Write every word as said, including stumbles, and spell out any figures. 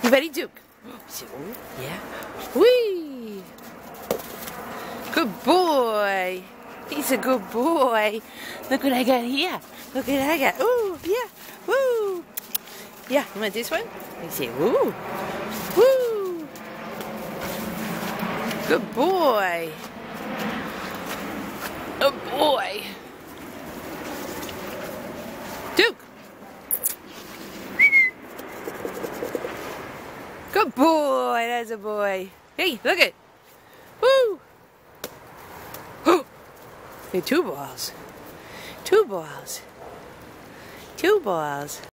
You ready, Duke? Yeah. Whee! Good boy. He's a good boy. Look what I got here. Look what I got. Ooh, yeah. Woo. Yeah, you want this one? You say, woo. Woo. Good boy. Good boy. Duke. Good boy. That's a boy. Hey, look it. Woo. Hey, two balls. Two balls. Two balls.